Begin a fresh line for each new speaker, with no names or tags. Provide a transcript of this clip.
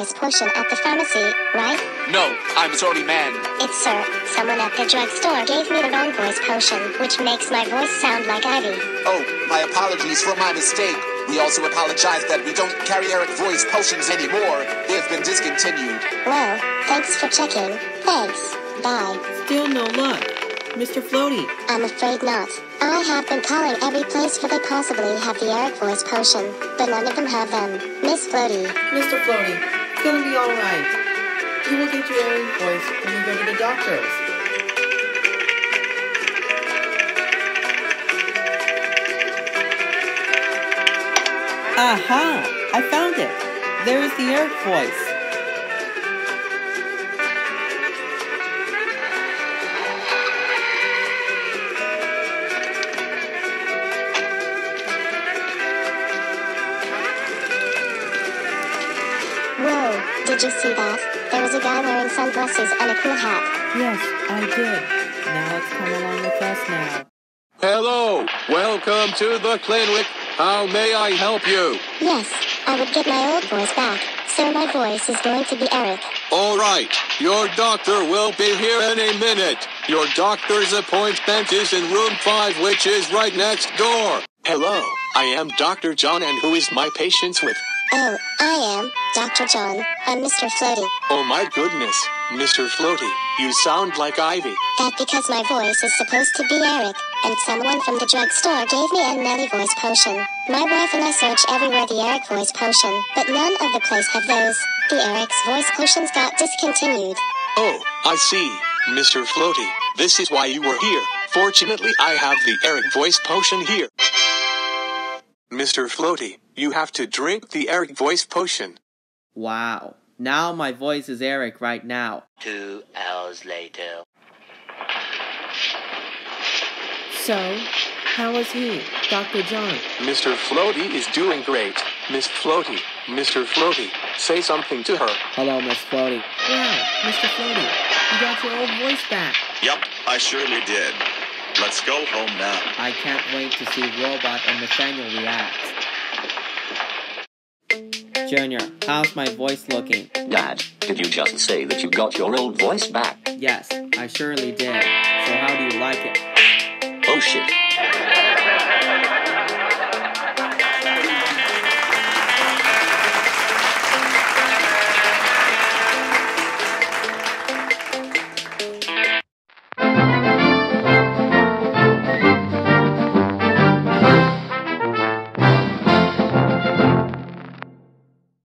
voice potion at the pharmacy, right?
No, I'm sorry, man.
It's Sir. Someone at the drugstore gave me the wrong voice potion, which makes my voice sound like Ivy.
Oh, my apologies for my mistake. We also apologize that we don't carry Eric voice potions anymore. They've been discontinued.
Well, thanks for checking. Thanks. Bye.
Still no luck. Mr. Floaty.
I'm afraid not. I have been calling every place where they possibly have the Eric voice potion, but none of them have them. Miss Floaty.
Mr. Floaty, it's gonna be alright. You will get your Eric voice when you go to the doctor's. Aha! I found it! There is the Eric voice.
Whoa, did you see that? There was a guy wearing sunglasses and a cool hat.
Yes, I did. Now it's come along with us now.
Hello, welcome to the clinic. How may I help you?
Yes, I would get my old voice back, so my voice is going to be Eric.
All right, your doctor will be here in a minute. Your doctor's appointment is in room 5, which is right next door. Hello, I am Dr. John, and who is my patient with?
Oh, I am Dr. John. I'm Mr. Floaty.
Oh my goodness, Mr. Floaty, you sound like Ivy.
That's because my voice is supposed to be Eric, and someone from the drugstore gave me a Nelly voice potion. My wife and I search everywhere the Eric voice potion, but none of the place have those. The Eric's voice potions got discontinued.
Oh, I see, Mr. Floaty. This is why you were here. Fortunately, I have the Eric voice potion here. Mr. Floaty, you have to drink the Eric voice potion.
Wow. Now my voice is Eric right now.
2 hours later.
So, how is he, Dr. John?
Mr. Floaty is doing great. Miss Floaty, Mr. Floaty, say something to her.
Hello, Miss Floaty. Wow, Mr. Floaty, you got your old voice back.
Yep, I surely did. Let's go home now.
I can't wait to see Robot and Nathaniel react. Junior, how's my voice looking?
Dad, did you just say that you got your old voice back?
Yes, I surely did. So how do you like it?
Oh shit.